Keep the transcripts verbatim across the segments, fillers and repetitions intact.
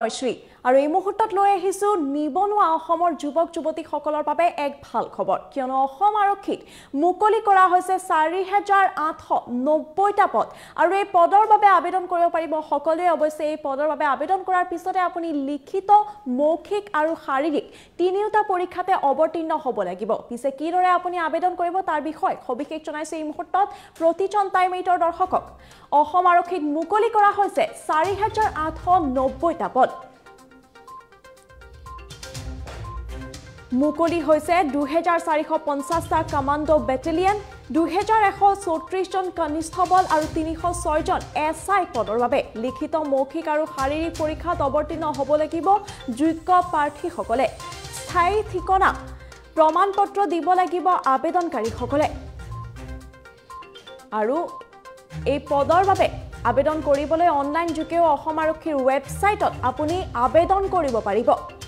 শ্ৰী আৰু এই মুহূৰ্তত লৈ আহিছো নিবনুৱা অসমৰ যুৱক যুৱতীসকলৰ বাবে এক ভাল খবৰ কিয়নো অসম আৰক্ষীত মুকলি কৰা হৈছে চাৰি হাজাৰ আঠশ নব্বৈ টা পদ আৰু এই পদৰ বাবে আবেদন কৰিব পাৰিব সকলোৱে অৱশ্যে এই পদৰ বাবে আবেদন কৰাৰ পিছতে আপুনি লিখিত মৌখিক আৰু শাৰীৰিক তিনিওটা পৰীক্ষাতে অৱতীৰ্ণ হ'ব লাগিব পিছে কিদৰে আপুনি আবেদন কৰিব তাৰ বিষয়ে সবিশেষ জনাইছে এই মুহূৰ্তত প্ৰতিজন টাইম এইটৰ দৰ্শকক অসম আৰক্ষীত মুকলি কৰা হৈছে চাৰি হাজাৰ আঠশ নব্বৈ টা পদ মুকলি হৈছে দুই হাজাৰ চাৰিশ পঞ্চাছ টা কমান্ডো বেটেলিয়ন দুই হাজাৰ এশ চৌত্ৰিশ জন কনিষ্ঠবল আৰু তিনিশ ছয় জন এছআই পদৰ বাবে লিখিত মৌখিক আৰু শাৰীৰিক পৰীক্ষাত অৱতীৰ্ণ হ'ব লাগিব যোগ্য প্ৰাৰ্থীসকলে স্থায়ী ঠিকনা প্ৰমাণপত্ৰ দিব লাগিব আবেদনকাৰীসকলে আৰু এই পদৰ বাবে আবেদন কৰিবলৈ অনলাইন যোগেও অসম আৰক্ষীৰ ৱেবছাইটত আপুনি আবেদন কৰিব পাৰিব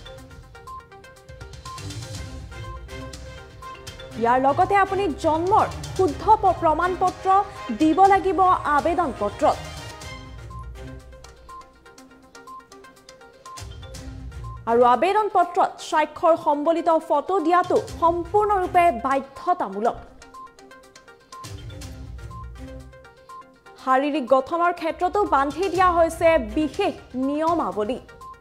ইয়াৰ লগতে আপুনি জন্মৰ শুদ্ধ প্ৰমাণপত্ৰ দিব লাগিব আবেদন পত্ৰত আৰু আবেদন পত্ৰত স্বাক্ষৰ সম্বলিত ফটো দিয়াটো সম্পূৰ্ণৰূপে বাধ্যতামূলক শাৰীৰিক গঠনৰ ক্ষেত্ৰতো বান্ধি দিয়া হৈছে বিশেষ নিয়মাৱলী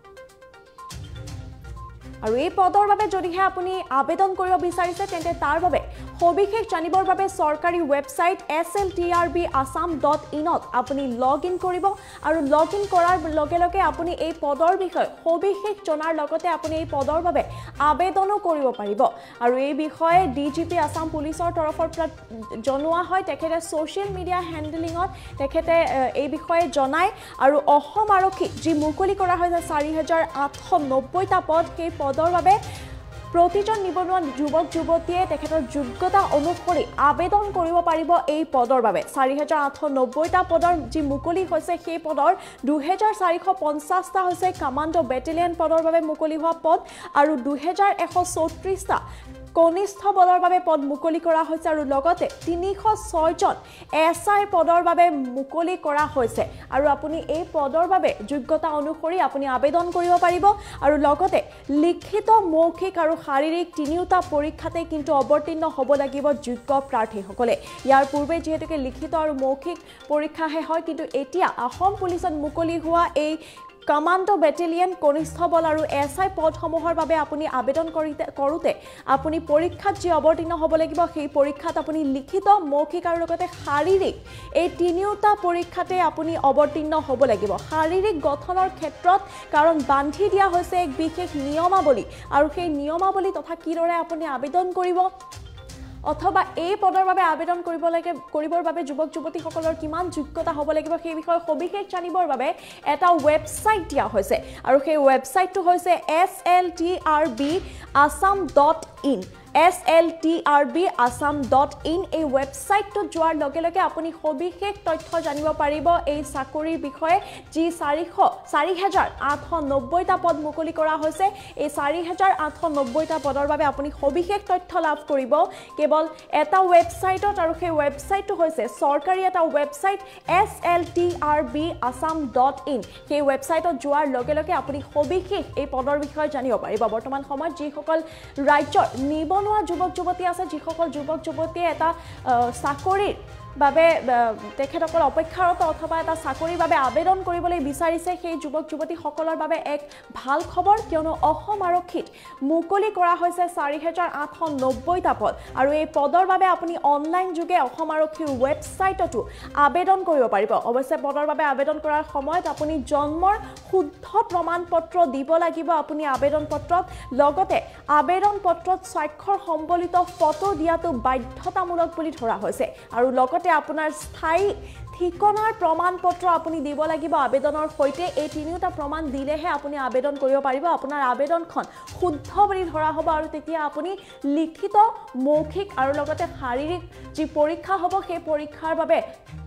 আৰু এই পদৰ বাবে যদিহে আপুনি আবেদন কৰিব বিচাৰিছে তেন্তে তাৰ বাবে সবিশেষ জানিবৰ বাবে চৰকাৰী website S L T R B assam dot in ত আপুনি লগ ইন কৰিব আৰু লগ ইন কৰাৰ লগে লগে আপুনি এই পদৰ বিষয়ে সবিশেষ জনাৰ লগতে আপুনি এই পদৰ বাবে আবেদনো কৰিব পাৰিব আৰু এই বিষয়ে ডিজিপি আসাম পুলিচৰ তৰফৰ পৰা জনোৱা হয় তেখেতে ছ'চিয়েল মিডিয়া হেণ্ডলিঙত তেখেতে এই বিষয়ে জনায় আৰু অসম আৰক্ষী যি মুকলি কৰা হৈছে চাৰি হাজাৰ আঠশ নব্বৈ টা পদ সেই পদৰ বাবে প্ৰতিজন নিবনুৱা যুৱক যুৱতীয়ে তেখেতৰ যোগ্যতা অনুসৰি আবেদন কৰিব পাৰিব এই পদৰ বাবে চাৰি হাজাৰ আঠশ নব্বৈ টা পদৰ যি মুকলি হৈছে সেই পদৰ দুই হাজাৰ চাৰিশ পঞ্চাছ টা হৈছে কমান্ডো বেটেলিয়ন পদৰ বাবে মুকলি হোৱা পদ আৰু দুই হাজাৰ এশ চৌত্ৰিশ টা কনিষ্ঠ বলৰ বাবে পদ মুকলি কৰা হৈছে আৰু লগতে তিনিশ ছয় জন এছআই পদৰ বাবে মুকলি কৰা হৈছে আৰু আপুনি এই পদৰ বাবে যোগ্যতা অনুসৰি আপুনি আবেদন কৰিব পাৰিব আৰু লগতে লিখিত মৌখিক আৰু শাৰীৰিক তিনিওটা পৰীক্ষাতে কিন্তু অৱতীৰ্ণ হ'ব লাগিব যোগ্য প্ৰাৰ্থীসকলে ইয়াৰ পূৰ্বে যেহেতুকে লিখিত আৰু মৌখিক পৰীক্ষাহে হয় কিন্তু এতিয়া অসম পুলিচত মুকলি হোৱা এই কমান্ডো বেটেলিয়ন কনিষ্ঠবল আৰু এছআই পদসমূহৰ বাবে আপুনি আবেদন কৰোতে আপুনি পৰীক্ষাত যি অৱতীৰ্ণ হ'ব লাগিব সেই পৰীক্ষাত আপুনি লিখিত মৌখিক আৰু লগতে শাৰীৰিক এই তিনিওটা পৰীক্ষাতে আপুনি অৱতীৰ্ণ হ'ব লাগিব শাৰীৰিক গঠনৰ ক্ষেত্ৰত কাৰণ বান্ধি দিয়া হৈছে এক বিশেষ নিয়মাৱলী আৰু সেই নিয়মাৱলী তথা কিদৰে আপুনি আবেদন কৰিব অথবা এই পদৰ বাবে আবেদন কৰিব লাগে কৰিবৰ বাবে যুৱক যুৱতীসকলৰ কিমান যোগ্যতা হ'ব লাগিব সেই বিষয়ে সবিশেষ জানিবৰ বাবে এটা ৱেবছাইট দিয়া হৈছে আৰু সেই ৱেবছাইটটো হৈছে S L T R B assam dot in S L T R B assam dot in এই ৱেবছাইটটোত যোৱাৰ লগে লগে আপুনি সবিশেষ তথ্য জানিব পাৰিব এই চাকৰিৰ বিষয়ে যি চাৰিশ চাৰি হাজাৰ আঠশ নব্বৈ টা পদ মুকলি কৰা হৈছে এই চাৰি হাজাৰ আঠশ নব্বৈ টা পদৰ বাবে আপুনি সবিশেষ তথ্য লাভ কৰিব কেৱল এটা ৱেবছাইটত আৰু সেই ৱেবছাইটটো হৈছে চৰকাৰী এটা website S L T R B assam dot in সেই ৱেবছাইটত যোৱাৰ লগে লগে আপুনি সবিশেষ এই পদৰ বিষয়ে জানিব পাৰিব বৰ্তমান সময়ত যিসকল ৰাজ্যৰ নিবনুৱা যুৱক যুৱতী আছে যিসকল যুৱক যুৱতীয়ে এটা চাকৰিৰ বাবে তেখেতসকল অপেক্ষাৰত অথবা এটা চাকৰিৰ বাবে আবেদন কৰিবলৈ বিচাৰিছে সেই যুৱক যুৱতীসকলৰ বাবে এক ভাল খবৰ কিয়নো অসম আৰক্ষীত মুকলি কৰা হৈছে চাৰি হাজাৰ আঠশ নব্বৈ টা পদ আৰু এই পদৰ বাবে আপুনি অনলাইন যোগে অসম আৰক্ষীৰ ৱেবছাইটতো আবেদন কৰিব পাৰিব অৱশ্যে পদৰ বাবে আবেদন কৰাৰ সময়ত আপুনি জন্মৰ শুদ্ধ প্ৰমাণপত্ৰ দিব লাগিব আপুনি আবেদন পত্ৰত লগতে আবেদন পত্ৰত স্বাক্ষৰ সম্বলিত ফটো দিয়াটো বাধ্যতামূলক বুলি ধৰা হৈছে আৰু লগতে আপোনাৰ স্থায়ী ঠিকনাৰ প্ৰমাণপত্ৰ আপুনি দিব লাগিব আবেদনৰ সৈতে এই তিনিটা প্ৰমাণ দিলেহে আপুনি আবেদন কৰিব পাৰিব আপোনাৰ আবেদনখন শুদ্ধ বুলি ধৰা হ'ব আৰু তেতিয়া আপুনি লিখিত মৌখিক আৰু লগতে শাৰীৰিক যি পৰীক্ষা হ'ব সেই পৰীক্ষাৰ বাবে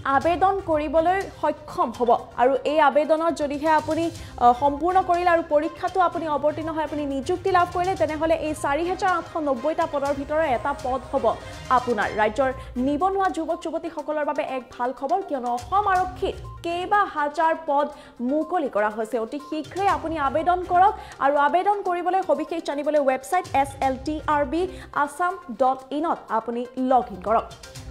আবেদন কৰিবলৈ সক্ষম হ'ব আৰু এই আবেদনত যদিহে আপুনি সম্পূৰ্ণ কৰিলে আৰু পৰীক্ষাটো আপুনি অৱতীৰ্ণ হৈ আপুনি নিযুক্তি লাভ কৰিলে তেনেহ'লে এই চাৰি হাজাৰ আঠশ নব্বৈটা পদৰ ভিতৰত এটা পদ হ'ব আপোনাৰ ৰাজ্যৰ নিবনুৱা যুৱক যুৱতীসকলৰ বাবে এক ভাল খবৰ কিয়নো অসম আৰক্ষীত কেইবা হাজাৰ পদ মুকলি কৰা হৈছে অতি শীঘ্ৰে আপুনি আবেদন কৰক আৰু আবেদন কৰিবলৈ সবিশেষ জানিবলৈ website S L T R B Assam dot ইনত আপুনি লগ ইন কৰক